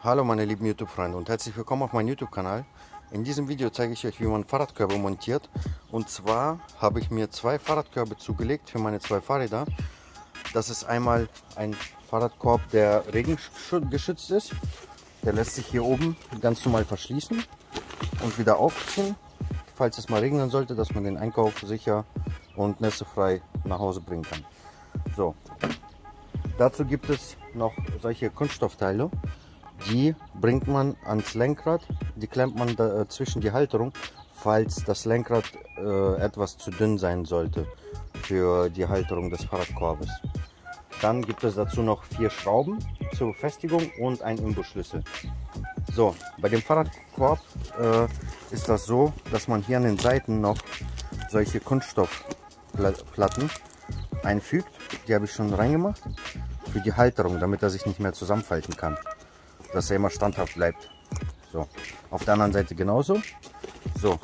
Hallo meine lieben YouTube-Freunde und herzlich willkommen auf meinem YouTube-Kanal. In diesem Video zeige ich euch, wie man Fahrradkörbe montiert. Und zwar habe ich mir zwei Fahrradkörbe zugelegt für meine zwei Fahrräder. Das ist einmal ein Fahrradkorb, der regengeschützt ist. Der lässt sich hier oben ganz normal verschließen und wieder aufziehen, falls es mal regnen sollte, dass man den Einkauf sicher und nässefrei nach Hause bringen kann. So, dazu gibt es noch solche Kunststoffteile. Die bringt man ans Lenkrad, die klemmt man da, zwischen die Halterung, falls das Lenkrad etwas zu dünn sein sollte für die Halterung des Fahrradkorbes. Dann gibt es dazu noch 4 Schrauben zur Befestigung und einen Imbusschlüssel. So, bei dem Fahrradkorb ist das so, dass man hier an den Seiten noch solche Kunststoffplatten einfügt. Die habe ich schon reingemacht für die Halterung, damit er sich nicht mehr zusammenfalten kann, dass er immer standhaft bleibt. So, auf der anderen Seite genauso. So,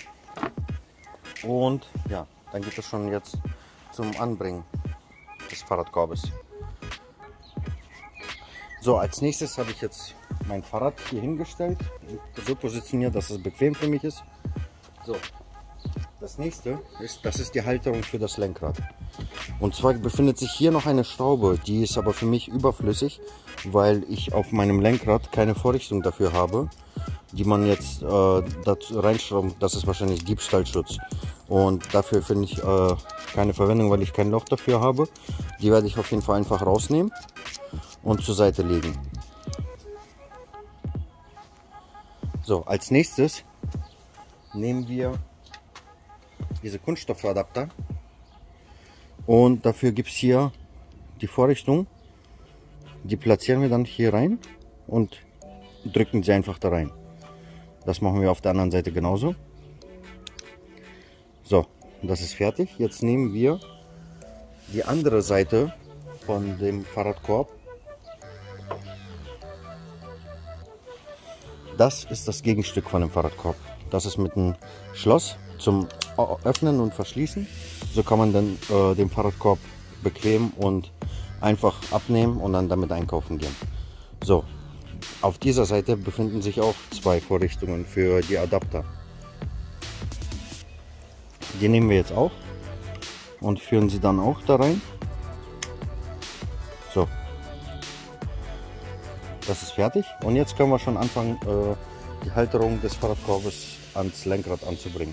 und ja, dann geht es schon jetzt zum Anbringen des Fahrradkorbes. So, als nächstes habe ich jetzt mein Fahrrad hier hingestellt, so positioniert, dass es bequem für mich ist. So, das nächste ist, das ist die Halterung für das Lenkrad. Und zwar befindet sich hier noch eine Schraube, die ist aber für mich überflüssig, weil ich auf meinem Lenkrad keine Vorrichtung dafür habe, die man jetzt dazu reinschrauben. Das ist wahrscheinlich Diebstahlschutz und dafür finde ich keine Verwendung, weil ich kein Loch dafür habe. Die werde ich auf jeden Fall einfach rausnehmen und zur Seite legen. So, als nächstes nehmen wir diese Kunststoffadapter. Und dafür gibt es hier die Vorrichtung. Die platzieren wir dann hier rein und drücken sie einfach da rein. Das machen wir auf der anderen Seite genauso. So, das ist fertig. Jetzt nehmen wir die andere Seite von dem Fahrradkorb. Das ist das Gegenstück von dem Fahrradkorb. Das ist mit einem Schloss zum Öffnen und Verschließen. So kann man dann den Fahrradkorb bequem und einfach abnehmen und dann damit einkaufen gehen. So, auf dieser Seite befinden sich auch 2 Vorrichtungen für die Adapter. Die nehmen wir jetzt auch und führen sie dann auch da rein. So, das ist fertig und jetzt können wir schon anfangen, die Halterung des Fahrradkorbes ans Lenkrad anzubringen.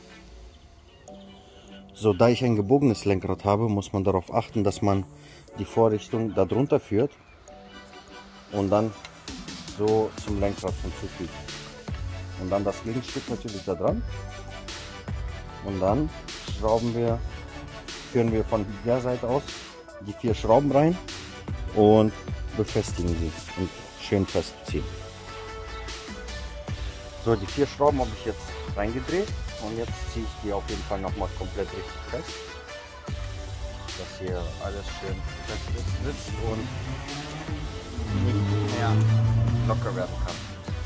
So, da ich ein gebogenes Lenkrad habe, muss man darauf achten, dass man die Vorrichtung darunter führt und dann so zum Lenkrad hinzufügt. Und dann das Gegenstück natürlich da dran. Und dann führen wir von der Seite aus die 4 Schrauben rein und befestigen sie und schön festziehen. So, die 4 Schrauben habe ich jetzt reingedreht. Und jetzt ziehe ich die auf jeden Fall nochmal komplett richtig fest, dass hier alles schön fest sitzt und nicht mehr locker werden kann.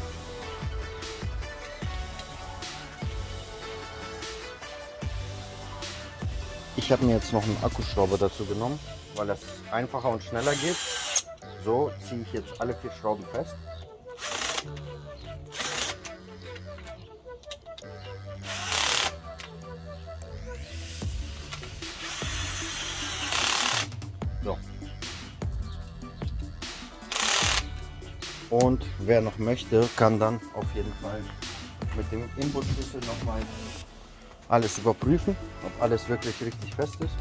Ich habe mir jetzt noch einen Akkuschrauber dazu genommen, weil das einfacher und schneller geht. So ziehe ich jetzt alle 4 Schrauben fest. So. Und wer noch möchte, kann dann auf jeden Fall mit dem Imbusschlüssel nochmal alles überprüfen, ob alles wirklich richtig fest ist.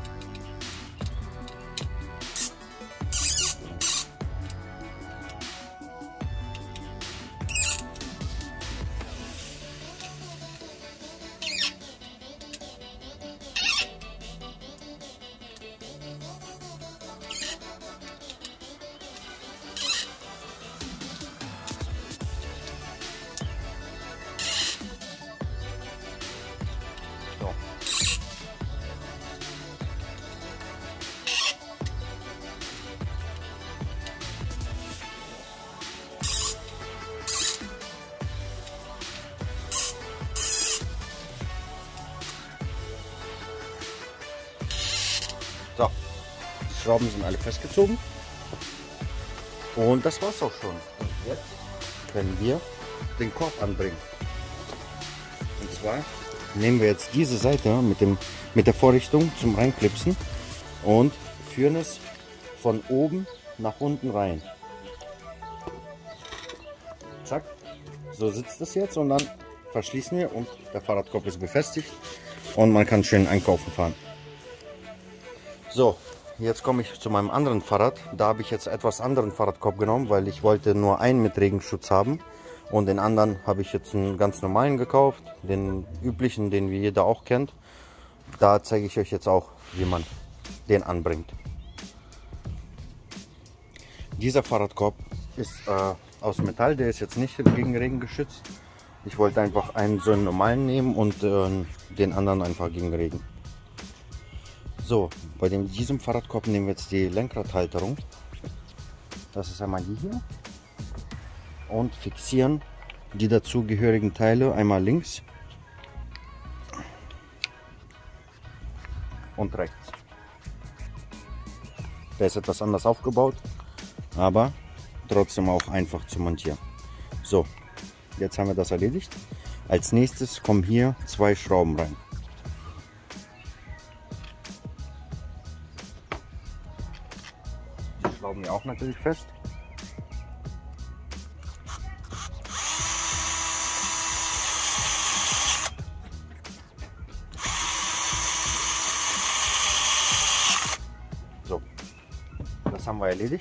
So, die Schrauben sind alle festgezogen und das war's auch schon. Und jetzt können wir den Korb anbringen. Und zwar nehmen wir jetzt diese Seite mit der Vorrichtung zum Reinklipsen und führen es von oben nach unten rein. Zack, so sitzt es jetzt und dann verschließen wir und der Fahrradkorb ist befestigt und man kann schön einkaufen fahren. So, jetzt komme ich zu meinem anderen Fahrrad. Da habe ich jetzt etwas anderen Fahrradkorb genommen, weil ich wollte nur einen mit Regenschutz haben. Und den anderen habe ich jetzt einen ganz normalen gekauft, den üblichen, den wie jeder auch kennt. Da zeige ich euch jetzt auch, wie man den anbringt. Dieser Fahrradkorb ist aus Metall, der ist jetzt nicht gegen Regen geschützt. Ich wollte einfach einen so einen normalen nehmen und den anderen einfach gegen Regen. So, bei diesem Fahrradkorb nehmen wir jetzt die Lenkradhalterung. Das ist einmal die hier. Und fixieren die dazugehörigen Teile einmal links und rechts. Der ist etwas anders aufgebaut, aber trotzdem auch einfach zu montieren. So, jetzt haben wir das erledigt. Als nächstes kommen hier zwei Schrauben rein. Die schrauben wir auch natürlich fest. So, das haben wir erledigt.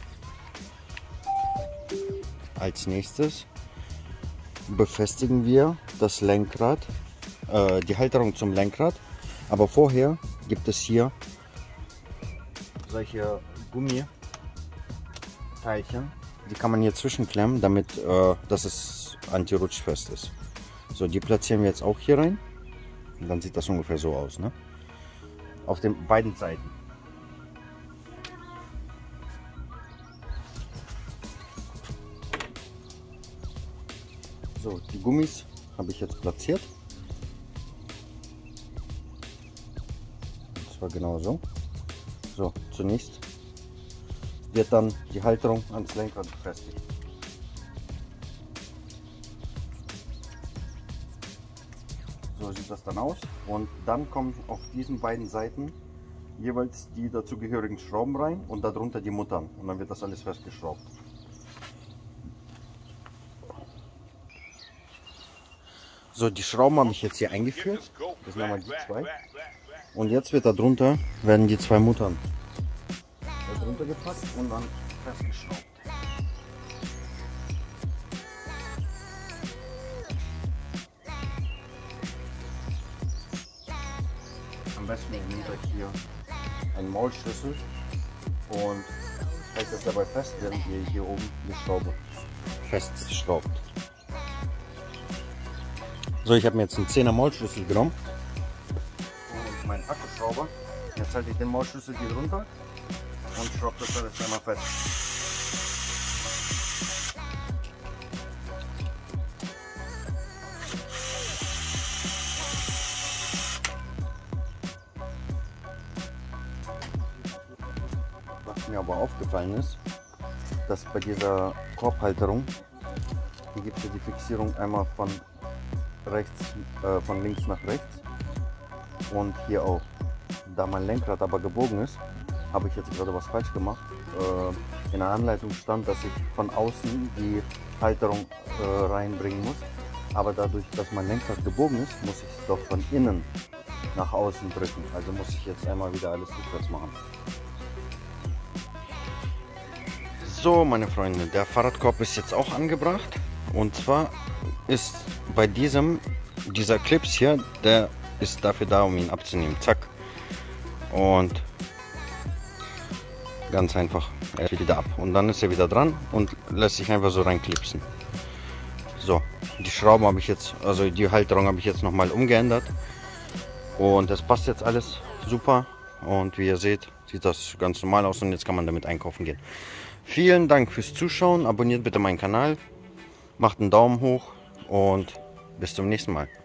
Als nächstes befestigen wir das Lenkrad, die Halterung zum Lenkrad. Aber vorher gibt es hier solche Gummiteilchen, die kann man hier zwischenklemmen, damit dass es antirutschfest ist. So, die platzieren wir jetzt auch hier rein. Und dann sieht das ungefähr so aus, ne? Auf den beiden Seiten. So, die Gummis habe ich jetzt platziert. Und zwar genau so. So, zunächst wird dann die Halterung ans Lenkrad befestigt. So sieht das dann aus. Und dann kommen auf diesen beiden Seiten jeweils die dazugehörigen Schrauben rein und darunter die Muttern. Und dann wird das alles festgeschraubt. So, die Schrauben habe ich jetzt hier eingeführt. Das sind einmal die zwei. Und jetzt wird werden die zwei Muttern darunter gepackt und dann festgeschraubt. Am besten nehmt euch hier einen Maulschlüssel und haltet es dabei fest, während ihr hier oben die Schraube festschraubt. So, ich habe mir jetzt einen 10er Maulschlüssel genommen und meinen Akkuschrauber. Jetzt halte ich den Maulschlüssel hier drunter und schraube das alles einmal fest. Was mir aber aufgefallen ist, dass bei dieser Korbhalterung, hier gibt es ja die Fixierung einmal von links nach rechts und hier auch. Da mein Lenkrad aber gebogen ist, habe ich jetzt gerade was falsch gemacht. In der Anleitung stand, dass ich von außen die Halterung reinbringen muss, aber dadurch, dass mein Lenkrad gebogen ist, muss ich es doch von innen nach außen drücken. Also muss ich jetzt einmal wieder alles rückwärts machen. So, meine Freunde, der Fahrradkorb ist jetzt auch angebracht. Und zwar ist bei dieser Clips hier, der ist dafür da, um ihn abzunehmen. Zack. Und ganz einfach, er fällt wieder ab. Und dann ist er wieder dran und lässt sich einfach so reinklipsen. So, die Schrauben habe ich jetzt, also die Halterung habe ich jetzt nochmal umgeändert. Und das passt jetzt alles super. Und wie ihr seht, sieht das ganz normal aus und jetzt kann man damit einkaufen gehen. Vielen Dank fürs Zuschauen. Abonniert bitte meinen Kanal. Macht einen Daumen hoch und bis zum nächsten Mal.